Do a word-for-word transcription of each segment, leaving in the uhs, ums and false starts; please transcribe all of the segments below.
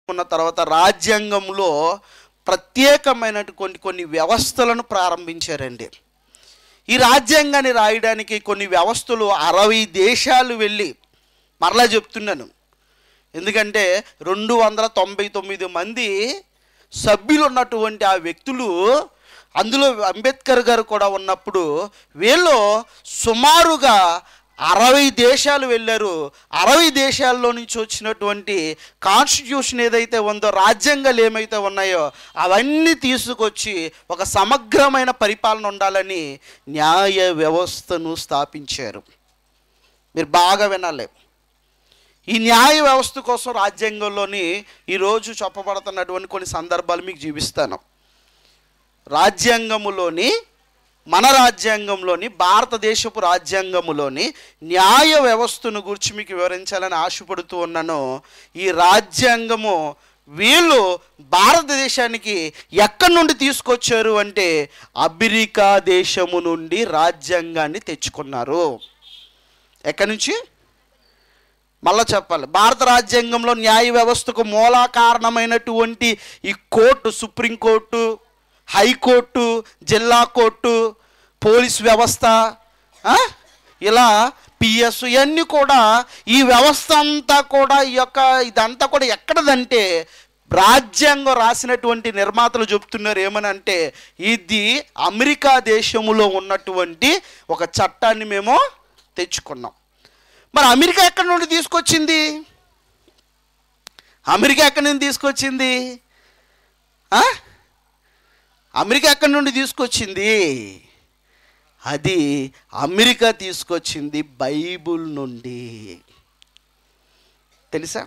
ఉన్న తర్వాత రాజ్యాంగంలో ప్రత్యేకమైన కొన్ని కొన్ని వ్యవస్థలను ప్రారంభించారండి. ఈ రాజ్యాంగాన్ని రాయడానికి కొన్ని వ్యవస్థలు అరవై దేశాలు వెళ్ళి, మరలా చెప్తున్నాను ఎందుకంటే రెండు వందల తొంభై తొమ్మిది మంది సభ్యులు ఉన్నటువంటి ఆ వ్యక్తులు, అందులో అంబేద్కర్ గారు కూడా ఉన్నప్పుడు, వీళ్ళు సుమారుగా అరవై దేశాలు వెళ్ళారు. అరవై దేశాల్లో నుంచి వచ్చినటువంటి కాన్స్టిట్యూషన్ ఏదైతే ఉందో, రాజ్యాంగాలు ఏమైతే ఉన్నాయో అవన్నీ తీసుకొచ్చి ఒక సమగ్రమైన పరిపాలన ఉండాలని న్యాయ వ్యవస్థను స్థాపించారు. మీరు బాగా వినాలి. ఈ న్యాయ వ్యవస్థ కోసం రాజ్యాంగంలోని ఈరోజు చెప్పబడుతున్నటువంటి కొన్ని సందర్భాలు మీకు చూపిస్తాను. రాజ్యాంగములోని, మన రాజ్యాంగంలోని, భారతదేశపు రాజ్యాంగములోని న్యాయ వ్యవస్థను గురించి మీకు వివరించాలని ఆశపడుతూ ఉన్నాను. ఈ రాజ్యాంగము వీళ్ళు భారతదేశానికి ఎక్కడి నుండి తీసుకొచ్చారు అంటే, అమెరికా దేశము నుండి రాజ్యాంగాన్ని తెచ్చుకున్నారు. ఎక్కడి నుంచి? మళ్ళా చెప్పాలి. భారత రాజ్యాంగంలో న్యాయ వ్యవస్థకు మూల కారణమైనటువంటి ఈ కోర్టు, సుప్రీంకోర్టు, హైకోర్టు, జిల్లా కోర్టు, పోలీస్ వ్యవస్థ, ఇలా పిఎస్, ఇవన్నీ కూడా, ఈ వ్యవస్థ అంతా కూడా, ఈ యొక్క ఇదంతా కూడా ఎక్కడదంటే రాజ్యాంగం రాసినటువంటి నిర్మాతలు చెప్తున్నారు ఏమనంటే, ఇది అమెరికా దేశంలో ఉన్నటువంటి ఒక చట్టాన్ని మేము తెచ్చుకున్నాం. మరి అమెరికా ఎక్కడి నుండి తీసుకొచ్చింది? అమెరికా ఎక్కడి నుండి తీసుకొచ్చింది? అమెరికా ఎక్కడి నుండి తీసుకొచ్చింది? అది అమెరికా తీసుకొచ్చింది బైబుల్ నుండి. తెలుసా?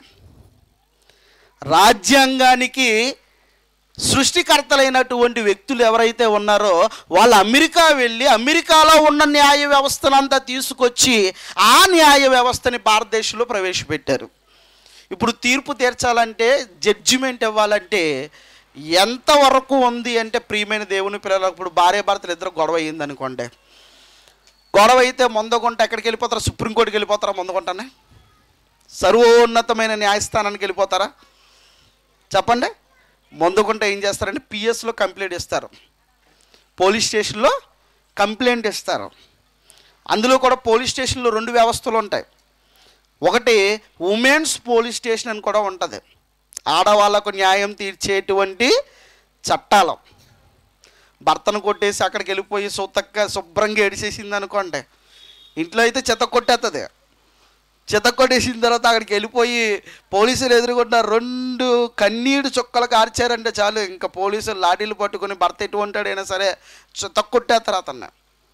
రాజ్యాంగానికి సృష్టికర్తలైనటువంటి వ్యక్తులు ఎవరైతే ఉన్నారో వాళ్ళు అమెరికా వెళ్ళి అమెరికాలో ఉన్న న్యాయ వ్యవస్థనంతా తీసుకొచ్చి ఆ న్యాయ వ్యవస్థని భారతదేశంలో ప్రవేశపెట్టారు. ఇప్పుడు తీర్పు తీర్చాలంటే, జడ్జిమెంట్ ఇవ్వాలంటే ఎంతవరకు ఉంది అంటే, ప్రియమైన దేవుని పిల్లలకు, ఇప్పుడు భార్య భర్తలు ఇద్దరు గొడవ అయ్యింది అనుకోండి, గొడవ అయితే ముందుకుంటే ఎక్కడికి వెళ్ళిపోతారా? సుప్రీంకోర్టుకి వెళ్ళిపోతారా? ముందుకుంటానే సర్వోన్నతమైన న్యాయస్థానానికి వెళ్ళిపోతారా? చెప్పండి. ముందుకుంటే ఏం చేస్తారంటే పిఎస్లో కంప్లైంట్ ఇస్తారు, పోలీస్ స్టేషన్లో కంప్లైంట్ ఇస్తారు. అందులో కూడా పోలీస్ స్టేషన్లో రెండు వ్యవస్థలు ఉంటాయి. ఒకటి ఉమెన్స్ పోలీస్ స్టేషన్ అని కూడా ఉంటుంది, ఆడవాళ్ళకు న్యాయం తీర్చేటువంటి చట్టాలు. భర్తను కొట్టేసి అక్కడికి వెళ్ళిపోయి సొత్తక్క శుభ్రంగా ఏడిసేసింది అనుకోండి, ఇంట్లో అయితే చెత్త కొట్టేస్తుంది. చెత్త కొట్టేసిన తర్వాత అక్కడికి వెళ్ళిపోయి పోలీసులు ఎదురుకుంటున్న రెండు కన్నీడు చుక్కలు కార్చారంటే చాలు, ఇంకా పోలీసులు లాఠీలు పట్టుకుని భర్త ఎటువంటాడైనా సరే చెత్త కొట్టేస్తారు అతన్ని.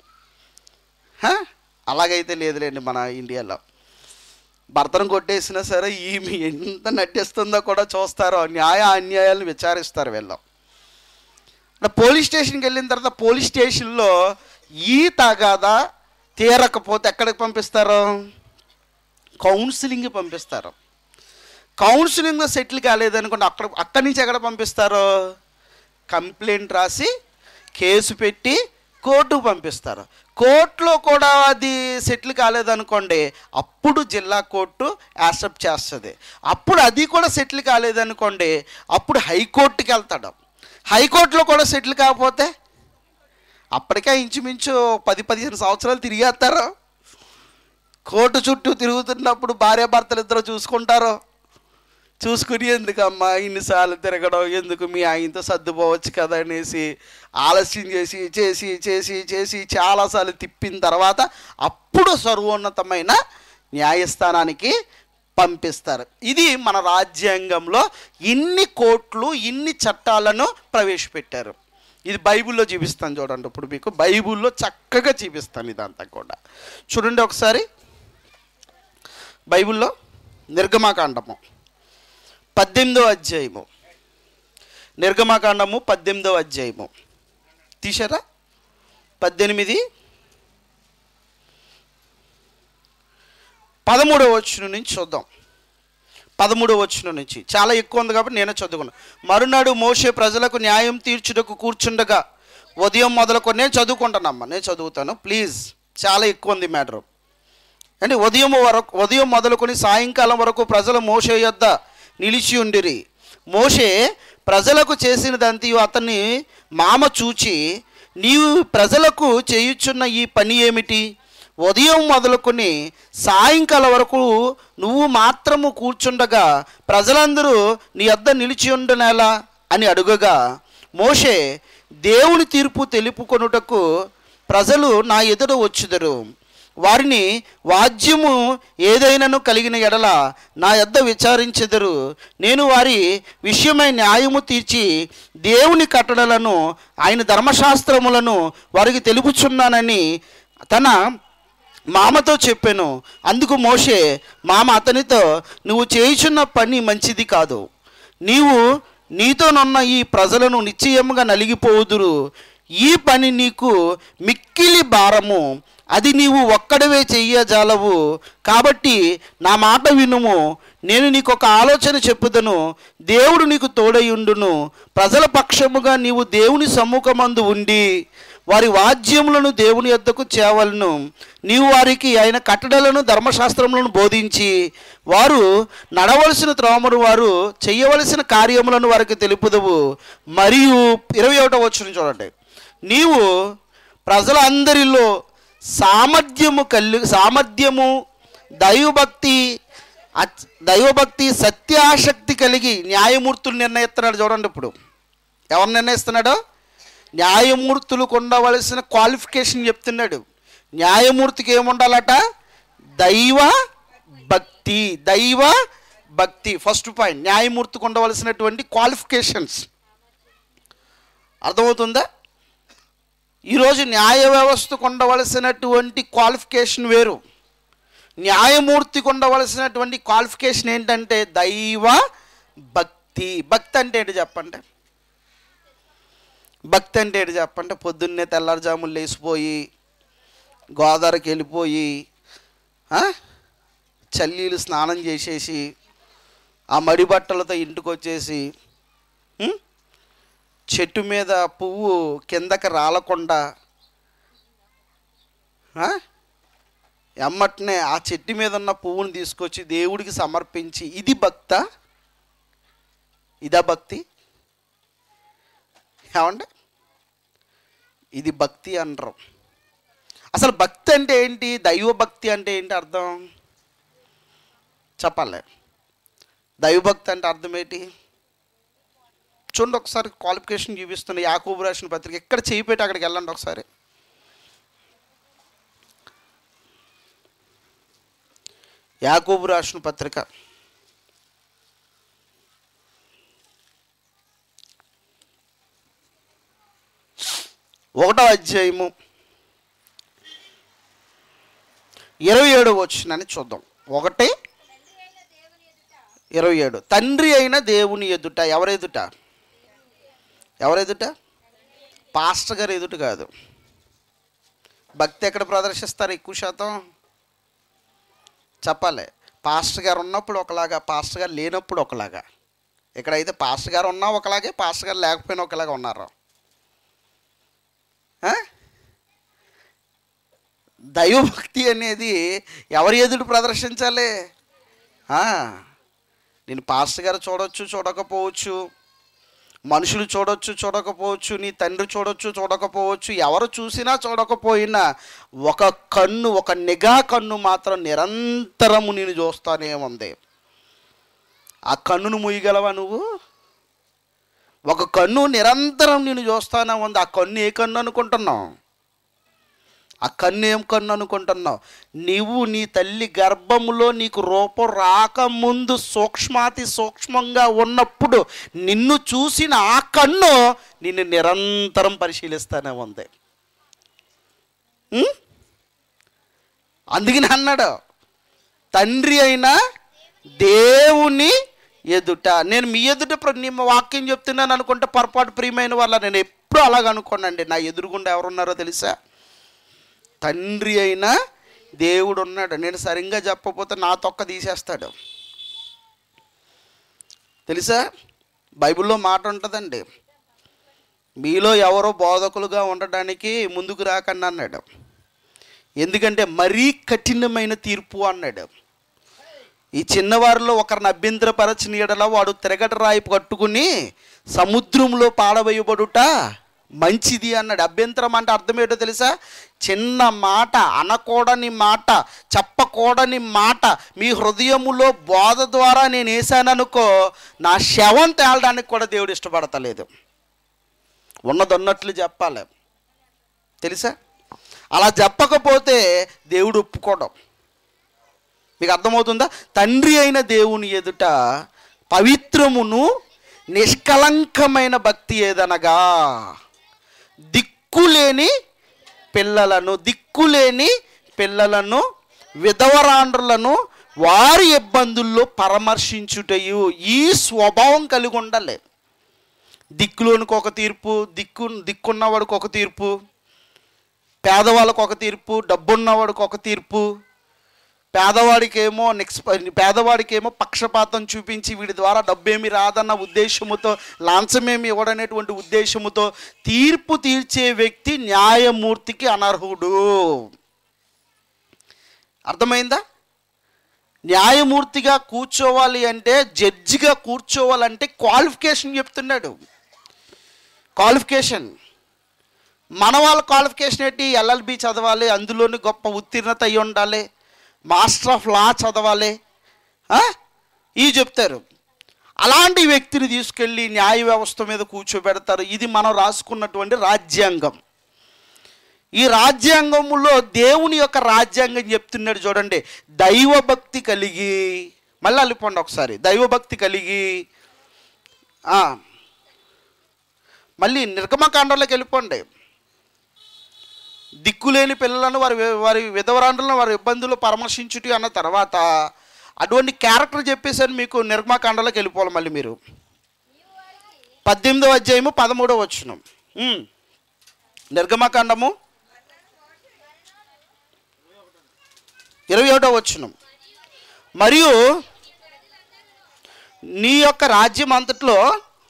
అలాగైతే లేదులేండి మన ఇండియాలో. భర్తను కొట్టేసినా సరే ఈమె ఎంత నటిస్తుందో కూడా చూస్తారో, న్యాయ అన్యాయాలను విచారిస్తారు వీళ్ళు. పోలీస్ స్టేషన్కి వెళ్ళిన తర్వాత పోలీస్ స్టేషన్లో ఈ తగాదా తీరకపోతే ఎక్కడికి పంపిస్తారు? కౌన్సిలింగ్ పంపిస్తారు. కౌన్సిలింగ్లో సెటిల్ కాలేదనుకోండి, అక్కడ అక్కడి నుంచి ఎక్కడ పంపిస్తారు? కంప్లైంట్ రాసి కేసు పెట్టి కోర్టుకు పంపిస్తారు. కోర్టులో కూడా అది సెటిల్ కాలేదనుకోండి, అప్పుడు జిల్లా కోర్టు యాక్సెప్ట్ చేస్తుంది. అప్పుడు అది కూడా సెటిల్ కాలేదనుకోండి, అప్పుడు హైకోర్టుకి వెళ్తాడు. హైకోర్టులో కూడా సెటిల్ కాకపోతే అప్పటికే ఇంచుమించు పది పదిహేను సంవత్సరాలు తిరిగేస్తారు. కోర్టు చుట్టూ తిరుగుతున్నప్పుడు భార్యాభర్తలు ఇద్దరు చూసుకుంటారు. చూసుకుని ఎందుకమ్మా ఇన్నిసార్లు తిరగడం, ఎందుకు మీ ఆయనతో సర్దుపోవచ్చు కదా అనేసి ఆలస్యం చేసి చేసి చేసి చేసి చాలాసార్లు తిప్పిన తర్వాత అప్పుడు సర్వోన్నతమైన న్యాయస్థానానికి పంపిస్తారు. ఇది మన రాజ్యాంగంలో ఇన్ని కోర్టులు, ఇన్ని చట్టాలను ప్రవేశపెట్టారు. ఇది బైబిల్లో చూపిస్తాను చూడండి. ఇప్పుడు మీకు బైబిల్లో చక్కగా చూపిస్తాను ఇదంతా కూడా. చూడండి ఒకసారి, బైబిల్లో నిర్గమాకాండము పద్దెనిమిదో అధ్యాయము, నిర్గమాకాండము పద్దెనిమిదో అధ్యాయము తీశారా? పద్దెనిమిది పదమూడవ వచనం నుంచి చూద్దాం. పదమూడవ వచనం నుంచి చాలా ఎక్కువ ఉంది కాబట్టి నేనే చదువుకున్నాను. మరునాడు మోషే ప్రజలకు న్యాయం తీర్చుటకు కూర్చుండగా ఉదయం మొదలుకొని, నేను చదువుకుంటానమ్మా, నేను చదువుతాను ప్లీజ్, చాలా ఎక్కువ ఉంది మ్యాటర్ అంటే. ఉదయం వరకు ఉదయం మొదలుకొని సాయంకాలం వరకు ప్రజలు మోషే యొద్ద నిలిచి ఉండిరి. మోషే ప్రజలకు చేసినదంతయు అతన్ని మామ చూచి, నీవు ప్రజలకు చేయుచున్న ఈ పని ఏమిటి? ఉదయం మొదలుకొని సాయంకాలం వరకు నువ్వు మాత్రము కూర్చుండగా ప్రజలందరూ నీ వద్ద నిలిచి ఉండనేలా అని అడుగగా, మోషే, దేవుని తీర్పు తెలుపుకొనుటకు ప్రజలు నా ఎదుట వచ్చుదరు. వారిని వాద్యము ఏదైనాను కలిగిన ఎడల నా యొద్ద విచారించెదరు. నేను వారి విషయమై న్యాయము తీర్చి దేవుని కట్టడలను ఆయన ధర్మశాస్త్రములను వారికి తెలుపుచున్నానని తన మామతో చెప్పాను. అందుకు మోషే మామ అతనితో, నువ్వు చేయుచున్న పని మంచిది కాదు. నీవు నీతోనున్న ఈ ప్రజలను నిశ్చయముగా నలిగిపోవుదురు. ఈ పని నీకు మిక్కిలి భారము, అది నీవు ఒక్కడవే చెయ్యజాలవు. కాబట్టి నా మాట వినుము. నేను నీకు ఒక ఆలోచన చెప్పుదను. దేవుడు నీకు తోడయుండును. ప్రజల పక్షముగా నీవు దేవుని సమ్ముఖమందు ఉండి వారి వాద్యములను దేవుని యొద్దకు చేవలను. నీవు వారికి ఆయన కట్టడలను ధర్మశాస్త్రములను బోధించి వారు నడవలసిన త్రోమను వారు చెయ్యవలసిన కార్యములను వారికి తెలుపుదవు. మరియు ఇరవై ఒకటో వచనం చూడండి. నీవు ప్రజలందరిలో సామర్థ్యము కలి సామర్థ్యము దైవభక్తి దైవభక్తి సత్యాసక్తి కలిగి న్యాయమూర్తులు నిర్ణయిస్తున్నాడు. చూడండి, ఇప్పుడు ఎవరు నిర్ణయిస్తున్నాడు? న్యాయమూర్తులకు ఉండవలసిన క్వాలిఫికేషన్ చెప్తున్నాడు. న్యాయమూర్తికి ఏముండాలట? దైవ భక్తి. దైవ భక్తి ఫస్ట్ పాయింట్. న్యాయమూర్తికి ఉండవలసినటువంటి క్వాలిఫికేషన్స్ అర్థమవుతుందా? ఈరోజు న్యాయ వ్యవస్థకు ఉండవలసినటువంటి క్వాలిఫికేషన్ వేరు. న్యాయమూర్తికి ఉండవలసినటువంటి క్వాలిఫికేషన్ ఏంటంటే దైవ భక్తి. భక్తి అంటే ఏంటి చెప్పండి? భక్తి అంటే ఏంటి చెప్పండి? పొద్దున్నే తెల్లారుజాములు లేచిపోయి గోదావరికి వెళ్ళిపోయి చల్లీలు స్నానం చేసేసి ఆ మడి బట్టలతో ఇంటికి వచ్చేసి చెట్టు మీద పువ్వు కిందకి రాలకుండా ఎమ్మటనే ఆ చెట్టు మీద ఉన్న పువ్వుని తీసుకొచ్చి దేవుడికి సమర్పించి, ఇది భక్త? ఇదా భక్తి? ఏమండి, ఇది భక్తి అనరు. అసలు భక్తి అంటే ఏంటి? దైవభక్తి అంటే ఏంటి అర్థం చెప్పాలి. దైవభక్తి అంటే అర్థం ఏంటి? చూడండి, ఒకసారి క్వాలిఫికేషన్ చూపిస్తున్న యాకోబు రాసిన పత్రిక. ఎక్కడ చేయి పెట్టి అక్కడికి వెళ్ళండి ఒకసారి. యాకోబు రాసిన పత్రిక ఒకటో అధ్యాయము ఇరవై ఏడు వచ్చినని చూద్దాం. ఒకటి ఇరవై ఏడు. తండ్రి అయిన దేవుని ఎదుట. ఎవరు ఎదుట? ఎవరు ఎదుట? పాస్టర్ గారు ఎదుట కాదు. భక్తి ఎక్కడ ప్రదర్శిస్తారు ఎక్కువ శాతం చెప్పాలి? పాస్టర్ గారు ఉన్నప్పుడు ఒకలాగా, పాస్టర్ గారు లేనప్పుడు ఒకలాగా. ఇక్కడైతే పాస్టర్ గారు ఉన్నా ఒకలాగే, పాస్టర్ గారు లేకపోయినా ఒకలాగా ఉన్నారు. దైవభక్తి అనేది ఎవరి ఎదుట ప్రదర్శించాలి? నేను పాస్టర్ గారు చూడవచ్చు, చూడకపోవచ్చు, మనుషులు చూడొచ్చు, చూడకపోవచ్చు, నీ తండ్రి చూడొచ్చు, చూడకపోవచ్చు, ఎవరు చూసినా చూడకపోయినా ఒక కన్ను, ఒక నిఘా కన్ను మాత్రం నిరంతరము నేను చూస్తానే ఉంది. ఆ కన్నును మూయగలవా నువ్వు? ఒక కన్ను నిరంతరం నేను చూస్తానే ఉంది. ఆ కన్ను ఏ కన్ను అనుకుంటున్నావు? ఆ కన్ను ఏం కన్ను అనుకుంటున్నావు? నీవు నీ తల్లి గర్భములో నీకు రూపం రాకముందు సూక్ష్మాతి సూక్ష్మంగా ఉన్నప్పుడు నిన్ను చూసిన ఆ కన్ను నిన్ను నిరంతరం పరిశీలిస్తానే ఉంది. అందుకని అన్నాడు, తండ్రి అయిన దేవుని ఎదుట. నేను మీ ఎదుట నీ వాక్యం చెప్తున్నాను అనుకుంటే పొరపాటు ప్రియమైన వాళ్ళ. నేను ఎప్పుడు అలాగ అనుకోనండి. నా ఎదురుగుండా ఎవరున్నారో తెలుసా? తండ్రి అయిన దేవుడు ఉన్నాడు. నేను సరిగ్గా చెప్పకపోతే నా తొక్క తీసేస్తాడు తెలుసా? బైబిల్లో మాట ఉంటుందండి, మీలో ఎవరో బోధకులుగా ఉండడానికి ముందుకు రాకండి అన్నాడు. ఎందుకంటే మరీ కఠినమైన తీర్పు అన్నాడు. ఈ చిన్నవారిలో ఒకరిని అభ్యంతరపరచిన యెడల వాడు తిరగట రాయి కట్టుకుని సముద్రంలో పాడవేయబడుట మంచిది అన్నాడు. అభ్యంతరం అంటే అర్థం ఏంటో తెలుసా? చిన్న మాట, అనకూడని మాట, చెప్పకూడని మాట మీ హృదయములో బోధ ద్వారా నేను వేసాననుకో, నా శవం తేలడానికి కూడా దేవుడు ఇష్టపడతలేదు. ఉన్నది ఉన్నట్లు చెప్పాలి, తెలుసా? అలా చెప్పకపోతే దేవుడు ఒప్పుకోవడం. మీకు అర్థమవుతుందా? తండ్రి అయిన దేవుని ఎదుట పవిత్రమును నిష్కలంకమైన భక్తి ఏదనగా దిక్కులేని పిల్లలను దిక్కులేని పిల్లలను విధవరాండ్రులను వారి ఇబ్బందుల్లో పరామర్శించుటయు. ఈ స్వభావం కలిగి ఉండాలి. దిక్కులోనికి ఒక తీర్పు, దిక్కు దిక్కున్నవాడికి ఒక తీర్పు, పేదవాళ్ళకు ఒక తీర్పు, డబ్బున్నవాడికి ఒక తీర్పు, పేదవాడికేమో నెక్స్ పేదవాడికేమో పక్షపాతం చూపించి వీడి ద్వారా డబ్బేమి రాదన్న ఉద్దేశముతో, లాంఛమేమి ఇవ్వడనేటువంటి ఉద్దేశముతో తీర్పు తీర్చే వ్యక్తి న్యాయమూర్తికి అనర్హుడు. అర్థమైందా? న్యాయమూర్తిగా కూర్చోవాలి అంటే, జడ్జిగా కూర్చోవాలంటే క్వాలిఫికేషన్ చెప్తున్నాడు. క్వాలిఫికేషన్ మన వాళ్ళ క్వాలిఫికేషన్ ఏంటి? ఎల్ఎల్బి చదవాలి, అందులోని గొప్ప ఉత్తీర్ణత అయి ఉండాలి, మాస్టర్ ఆఫ్ లా చదవాలి, ఇవి చెప్తారు. అలాంటి వ్యక్తిని తీసుకెళ్ళి న్యాయ వ్యవస్థ మీద కూర్చోబెడతారు. ఇది మనం రాసుకున్నటువంటి రాజ్యాంగం. ఈ రాజ్యాంగంలో దేవుని యొక్క రాజ్యాంగం చెప్తున్నాడు చూడండి. దైవభక్తి కలిగి, మళ్ళీ అల్లిపోండి ఒకసారి, దైవభక్తి కలిగి, మళ్ళీ నిర్గమకాండంలోకి వెళ్ళిపోండి. దిక్కులేని పిల్లలను వారి వారి విధవరాండ్రులను వారి ఇబ్బందులు పరామర్శించుటి అన్న తర్వాత అటువంటి క్యారెక్టర్ చెప్పేసాను మీకు. నిర్గమకాండంలోకి వెళ్ళిపోవాలి మళ్ళీ మీరు. పద్దెనిమిదవ అధ్యాయము పదమూడవ వచనం. నిర్గమకాండము ఇరవై ఒకటో వచనం. మరియు నీ యొక్క రాజ్యం అంతట్లో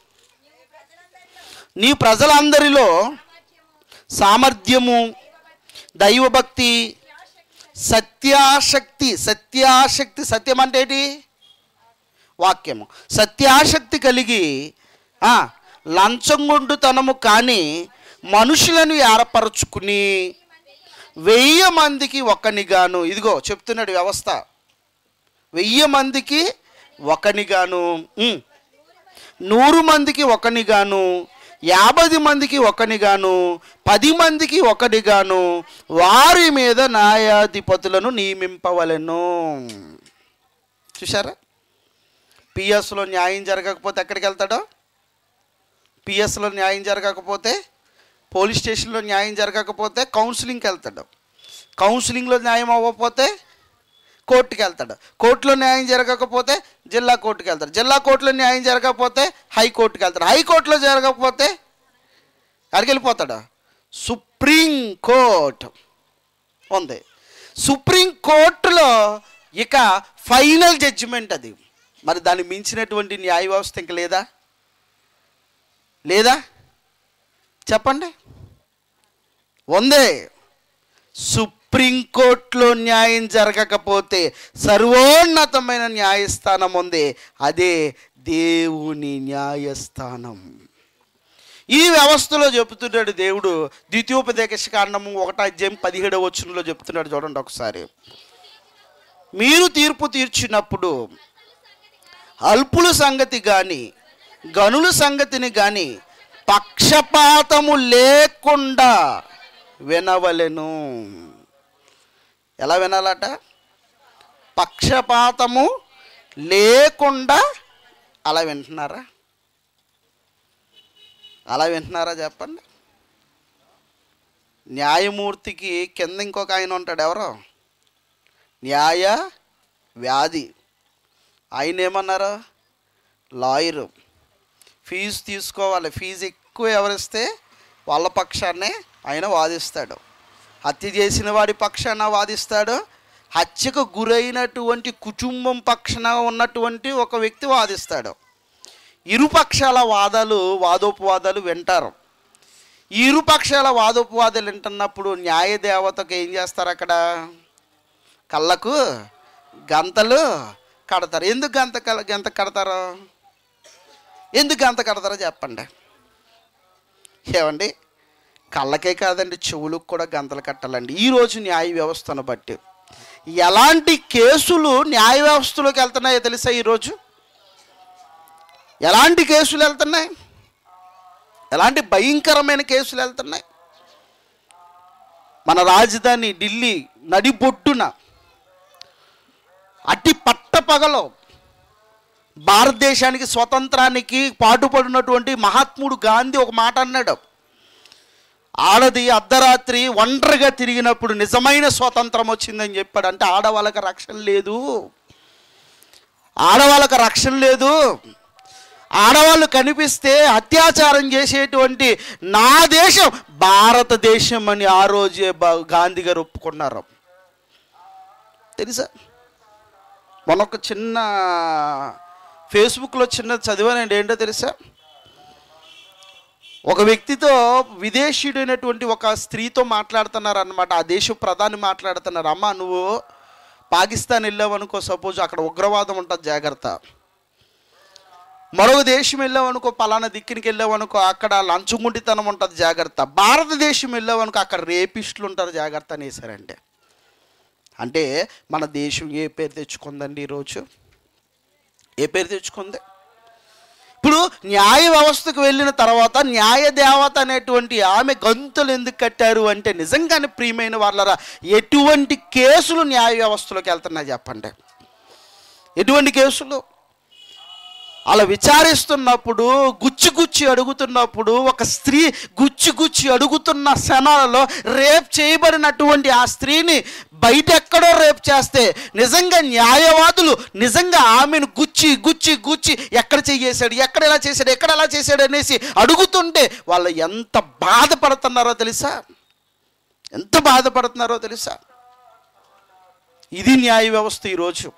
నీ ప్రజలందరిలో సామర్థ్యము, దైవభక్తి, సత్యాశక్తి, సత్యాశక్తి సత్యం అంటే ఏంటి? వాక్యము. సత్యాశక్తి కలిగి లంచంగొండుతనము కానీ మనుషులను ఏర్పరచుకుని వెయ్యి మందికి ఒకనిగాను, ఇదిగో చెప్తున్నాడు వ్యవస్థ, వెయ్యి మందికి ఒకనిగాను, నూరు మందికి ఒకనిగాను, యాభై మందికి ఒకనిగాను, పది మందికి ఒకటిగాను వారి మీద న్యాయాధిపతులను నియమింపవలెను. చూసారా? పిఎస్లో న్యాయం జరగకపోతే ఎక్కడికి వెళ్తాడో? పిఎస్లో న్యాయం జరగకపోతే, పోలీస్ స్టేషన్లో న్యాయం జరగకపోతే కౌన్సిలింగ్కి వెళ్తాడు. కౌన్సిలింగ్లో న్యాయం అవ్వకపోతే కోర్టుకి వెళ్తాడు. కోర్టులో న్యాయం జరగకపోతే జిల్లా కోర్టుకి వెళ్తాడు. జిల్లా కోర్టులో న్యాయం జరగకపోతే హైకోర్టుకి వెళ్తాడు. హైకోర్టులో జరగకపోతే ఎక్కడికి వెళ్ళిపోతాడు? సుప్రీం కోర్టు ఉంది. సుప్రీం కోర్టులో ఇక ఫైనల్ జడ్జిమెంట్ అది. మరి దాన్ని మించినటువంటి న్యాయ వ్యవస్థ ఇంక లేదా? లేదా చెప్పండి. ఉందే. సుప్రీంకోర్టులో న్యాయం జరగకపోతే సర్వోన్నతమైన న్యాయస్థానం ఉంది, అదే దేవుని న్యాయస్థానం. ఈ వ్యవస్థలో చెబుతున్నాడు దేవుడు. ద్వితీయోపదేశ కాండము ఒకటో అధ్యాయం పదిహేడవ వచనంలో చెప్తున్నాడు చూడండి ఒకసారి. మీరు తీర్పు తీర్చినప్పుడు అల్పుల సంగతి కానీ గనుల సంగతిని కానీ పక్షపాతము లేకుండా వినవలెను. ఎలా వినాలట? పక్షపాతము లేకుండా. అలా వింటున్నారా? అలా వింటున్నారా చెప్పండి. న్యాయమూర్తికి కింద ఇంకొక ఆయన ఉంటాడు. ఎవరో న్యాయ వ్యాధి. ఆయన ఏమన్నారు? లాయరు. ఫీజు తీసుకోవాలి. ఫీజు ఎక్కువ ఎవరిస్తే వాళ్ళ పక్షాన్నే ఆయన వాదిస్తాడు. హత్య చేసిన వాడి పక్షాన వాదిస్తాడు. హత్యకు గురైనటువంటి కుటుంబం పక్షాన ఉన్నటువంటి ఒక వ్యక్తి వాదిస్తాడు. ఇరుపక్షాల వాదాలు వాదోపవాదాలు వింటారు. ఈ ఇరుపక్షాల వాదోపవాదాలు వింటున్నప్పుడు న్యాయదేవతకు ఏం చేస్తారు? అక్కడ కళ్ళకు గంతలు కడతారు. ఎందుకు గంత గంత కడతారో ఎందుకు గంత కడతారో చెప్పండి. ఏమండి, కళ్ళకే కాదండి, చెవులకు కూడా గంతలు కట్టాలండి. ఈరోజు న్యాయ వ్యవస్థను బట్టి ఎలాంటి కేసులు న్యాయ వ్యవస్థలోకి వెళ్తున్నాయో తెలుసా? ఈరోజు ఎలాంటి కేసులు వెళ్తున్నాయి, ఎలాంటి భయంకరమైన కేసులు వెళ్తున్నాయి. మన రాజధాని ఢిల్లీ నడిబొడ్డున అట్టి పట్టపగలో భారతదేశానికి స్వతంత్రానికి పాటుపడినటువంటి మహాత్ముడు గాంధీ ఒక మాట అన్నాడు. ఆడది అర్ధరాత్రి ఒంటరిగా తిరిగినప్పుడు నిజమైన స్వాతంత్రం వచ్చిందని చెప్పాడు. అంటే ఆడవాళ్ళకి రక్షణ లేదు, ఆడవాళ్ళకి రక్షణ లేదు. ఆడవాళ్ళు కనిపిస్తే అత్యాచారం చేసేటువంటి నా దేశం భారతదేశం అని ఆ రోజే గాంధీ గారు ఒప్పుకున్నారు. తెలుసా? మొన్నొక చిన్న ఫేస్బుక్లో చిన్న చదివానండి. ఏంటో తెలుసా? ఒక వ్యక్తితో విదేశీయుడైనటువంటి ఒక స్త్రీతో మాట్లాడుతున్నారు అన్నమాట. ఆ దేశ ప్రధాని మాట్లాడుతున్నారు, అమ్మ నువ్వు పాకిస్తాన్ వెళ్ళావనుకో, సపోజ్ అక్కడ ఉగ్రవాదం ఉంటుంది, జాగ్రత్త. మరొక దేశం వెళ్ళావనుకో, పలానా దిక్కునికి వెళ్ళావనుకో, అక్కడ లంచుగుంటితనం ఉంటుంది, జాగ్రత్త. భారతదేశం వెళ్ళావనుకో, అక్కడ రేపిస్టులు ఉంటారు, జాగ్రత్త అనేసారంటే. అంటే మన దేశం ఏ పేరు తెచ్చుకుందండి ఈరోజు? ఏ పేరు తెచ్చుకుంది? ఇప్పుడు న్యాయ వ్యవస్థకు వెళ్ళిన తర్వాత న్యాయ దేవత అనేటువంటి ఆమె గంతులు ఎందుకు కట్టారు అంటే, నిజంగానే ప్రియమైన వాళ్ళరా, ఎటువంటి కేసులు న్యాయ వ్యవస్థలోకి వెళ్తున్నాయి చెప్పండి? ఎటువంటి కేసులు? అలా విచారిస్తున్నప్పుడు, గుచ్చి గుచ్చి అడుగుతున్నప్పుడు, ఒక స్త్రీ గుచ్చి గుచ్చి అడుగుతున్న క్షణాలలో రేప్ చేయబడినటువంటి ఆ స్త్రీని బయట ఎక్కడో రేప్ చేస్తే, నిజంగా న్యాయవాదులు నిజంగా ఆమెను గుచ్చి గుచ్చి గుచ్చి ఎక్కడ చేసాడు, ఎక్కడ ఎలా చేశాడు, ఎక్కడ ఎలా చేశాడు అనేసి అడుగుతుంటే వాళ్ళు ఎంత బాధపడుతున్నారో తెలుసా? ఎంత బాధపడుతున్నారో తెలుసా? ఇది న్యాయ వ్యవస్థ ఈరోజు.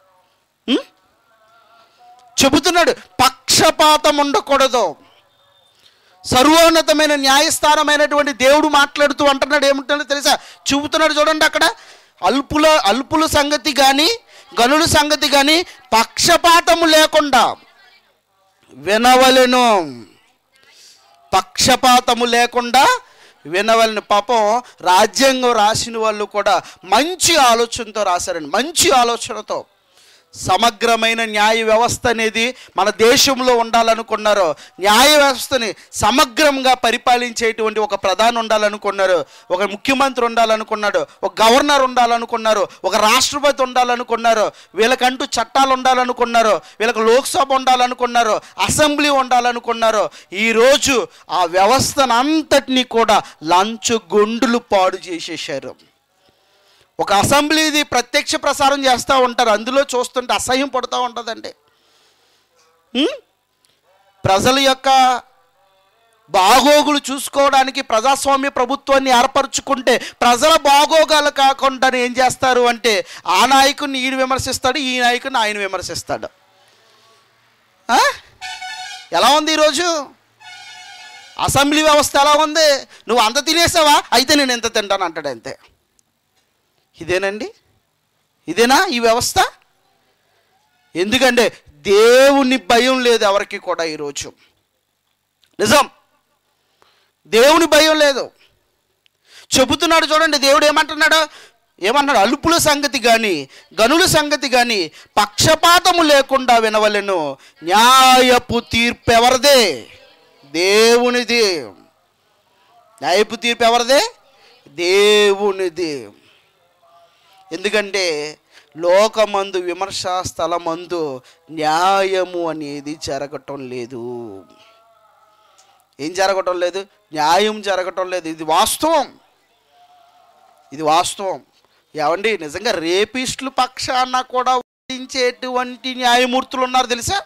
చెబుతున్నాడు, పక్షపాతం ఉండకూడదు. సర్వోన్నతమైన న్యాయస్థానమైనటువంటి దేవుడు మాట్లాడుతూ అంటున్నాడు, ఏముంటుందో తెలుసా? చూపుతున్నాడు చూడండి అక్కడ, అల్పుల అల్పుల సంగతి కానీ గనుల సంగతి కానీ పక్షపాతము లేకుండా వినవలెను. పక్షపాతము లేకుండా వినవలెను. పాపం రాజ్యాంగం రాసిన వాళ్ళు కూడా మంచి ఆలోచనతో రాశారండి, మంచి ఆలోచనతో. సమగ్రమైన న్యాయ వ్యవస్థ అనేది మన దేశంలో ఉండాలనుకున్నారు. న్యాయ వ్యవస్థని సమగ్రంగా పరిపాలించేటువంటి ఒక ప్రధాని ఉండాలనుకున్నారు, ఒక ముఖ్యమంత్రి ఉండాలనుకున్నాడు, ఒక గవర్నర్ ఉండాలనుకున్నారు, ఒక రాష్ట్రపతి ఉండాలనుకున్నారు, వీళ్ళకంటూ చట్టాలు ఉండాలనుకున్నారు, వీళ్ళకి లోక్సభ ఉండాలనుకున్నారు, అసెంబ్లీ ఉండాలనుకున్నారు. ఈరోజు ఆ వ్యవస్థను అంతటినీ కూడా లంచగొండులు పాడు చేసేసారు. ఒక అసెంబ్లీది ప్రత్యక్ష ప్రసారం చేస్తూ ఉంటారు, అందులో చూస్తుంటే అసహ్యం పడుతూ ఉంటుందండి. ప్రజల యొక్క బాగోగులు చూసుకోవడానికి ప్రజాస్వామ్య ప్రభుత్వాన్ని ఏర్పరచుకుంటే ప్రజల బాగోగాలు కాకుండా ఏం చేస్తారు అంటే, ఆ నాయకుడిని ఈయన విమర్శిస్తాడు, ఈ నాయకుడిని ఆయన విమర్శిస్తాడు. ఎలా ఉంది ఈరోజు అసెంబ్లీ వ్యవస్థ? ఎలా ఉంది? నువ్వు అంత తినేసావా, అయితే నేను ఎంత తింటాను అంటాడు, అంతే. ఇదేనండి, ఇదేనా ఈ వ్యవస్థ? ఎందుకంటే దేవుని భయం లేదు ఎవరికి కూడా ఈరోజు. నిజం, దేవుని భయం లేదు. చెబుతున్నాడు చూడండి, దేవుడు ఏమంటున్నాడు? ఏమన్నాడు? అల్పుల సంగతి కానీ గనుల సంగతి కానీ పక్షపాతము లేకుండా వినవలెను. న్యాయపు తీర్పు ఎవరిదే? దేవునిది. న్యాయపు తీర్పు ఎవరిదే? దేవునిది. ఎందుకంటే లోకమందు విమర్శా స్థలమందు న్యాయము అనేది జరగటం లేదు. ఏం జరగటం లేదు? న్యాయం జరగటం లేదు. ఇది వాస్తవం, ఇది వాస్తవం. ఏమండి, నిజంగా రేపిస్టుల పక్షాన కూడా వాదించేటువంటి న్యాయమూర్తులు ఉన్నారు తెలుసా?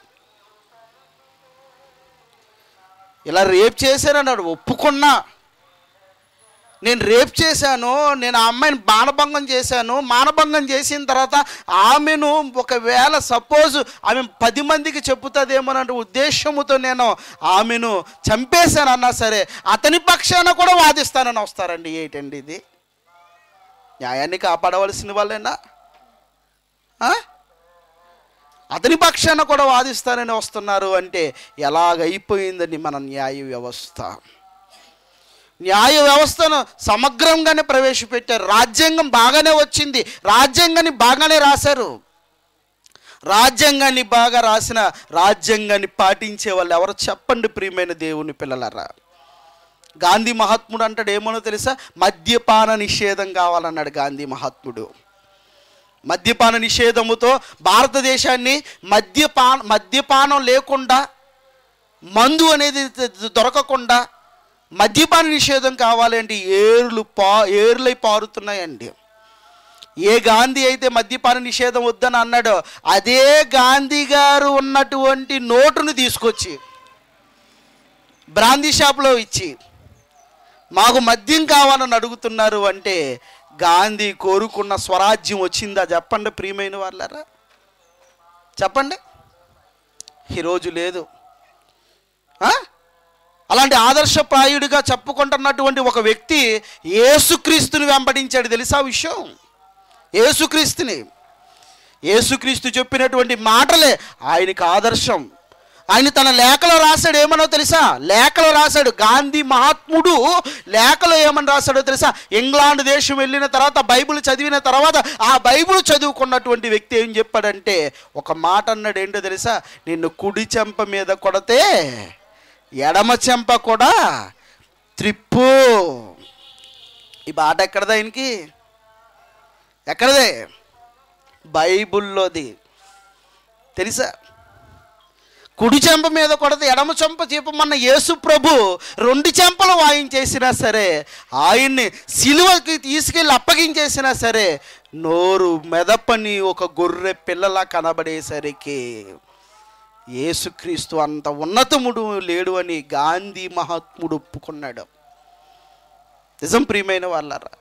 ఇలా రేప్ చేశానన్నాడు, ఒప్పుకున్నా, నేను రేప్ చేశాను, నేను ఆ అమ్మాయిని మానభంగం చేశాను, మానభంగం చేసిన తర్వాత ఆమెను ఒకవేళ సపోజ్ ఆమె పది మందికి చెప్పుతుందేమోనంటే ఉద్దేశముతో నేను ఆమెను చంపేశాను అన్నా సరే అతని పక్షాన కూడా వాదిస్తానని వస్తారండి. ఏంటండి ఇది? న్యాయాన్ని కాపాడవలసిన వాళ్ళేనా? అతని పక్షాన కూడా వాదిస్తానని వస్తున్నారు అంటే ఎలాగైపోయిందని మన న్యాయ వ్యవస్థ. న్యాయ వ్యవస్థను సమగ్రంగానే ప్రవేశపెట్టారు. రాజ్యాంగం బాగానే వచ్చింది, రాజ్యాంగాన్ని బాగానే రాశారు. రాజ్యాంగాన్ని బాగా రాసిన రాజ్యాంగాన్ని పాటించే వాళ్ళు ఎవరు చెప్పండి ప్రియమైన దేవుని పిల్లలారా. గాంధీ మహాత్ముడు అంటాడు ఏమనో తెలుసా? మద్యపాన నిషేధం కావాలన్నాడు గాంధీ మహాత్ముడు. మద్యపాన నిషేధముతో భారతదేశాన్ని మద్యపాన మద్యపానం లేకుండా, మందు అనేది దొరకకుండా మద్యపాన నిషేధం కావాలి అంటే ఏర్లు పా ఏర్లై పారుతున్నాయండి. ఏ గాంధీ అయితే మద్యపాన నిషేధం వద్దని అన్నాడో అదే గాంధీ గారు ఉన్నటువంటి నోటును తీసుకొచ్చి బ్రాందీ షాప్లో ఇచ్చి మాకు మద్యం కావాలని అడుగుతున్నారు అంటే గాంధీ కోరుకున్న స్వరాజ్యం వచ్చిందా చెప్పండి ప్రియమైన వాళ్ళారా? చెప్పండి. ఈరోజు లేదు. అలాంటి ఆదర్శప్రాయుడిగా చెప్పుకుంటున్నటువంటి ఒక వ్యక్తి యేసుక్రీస్తుని వెంబడించాడు. తెలుసా విషయం? యేసుక్రీస్తుని యేసుక్రీస్తు చెప్పినటువంటి మాటలే ఆయనకి ఆదర్శం. ఆయన తన లేఖలో రాశాడు ఏమనో తెలుసా? లేఖలో రాశాడు. గాంధీ మహాత్ముడు లేఖలో ఏమని రాశాడో తెలుసా? ఇంగ్లాండ్ దేశం వెళ్ళిన తర్వాత బైబిల్ చదివిన తర్వాత ఆ బైబిల్ చదువుకున్నటువంటి వ్యక్తి ఏం చెప్పాడంటే ఒక మాట అన్నాడు. ఏంటో తెలుసా? నిన్ను కుడి చెంప మీద కొడితే ఎడమ చెంప కూడా త్రిప్పు. ఈ మాట ఎక్కడదా? ఆయనకి ఎక్కడదే? బైబుల్లోది. తెలుసా? కుడి చెంప మీద కొడితే ఎడమ చెంప చెప్పమన్న యేసు ప్రభు రెండు చెంపలు వాయించేసినా సరే, ఆయన్ని సిలువకి తీసుకెళ్ళి అప్పగించేసినా సరే నోరు మెదపని ఒక గొర్రె పిల్లలా కనబడేసరికి యేసుక్రీస్తు అంత ఉన్నతముడు లేడు అని గాంధీ మహాత్ముడు ఒప్పుకున్నాడు. నిజం ప్రియమైన వాళ్ళారా,